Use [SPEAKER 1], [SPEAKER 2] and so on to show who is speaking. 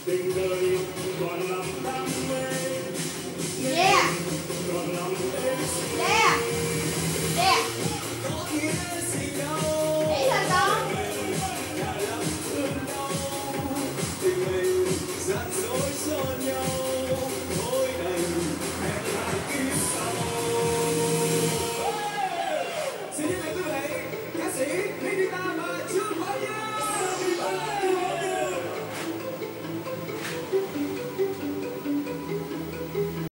[SPEAKER 1] tình đời còn lắm đam mê.
[SPEAKER 2] Yeah.
[SPEAKER 1] Còn lắm êm
[SPEAKER 2] Yeah. Yeah.
[SPEAKER 1] có nghĩa gì đâu.
[SPEAKER 2] Ý là con.
[SPEAKER 1] Tình mình gian dối cho nhau, thôi đành hẹn lại kiếp sau. Xin giới thiệu quý vị, ca sĩ Lady Tam và Trương Hoa Như.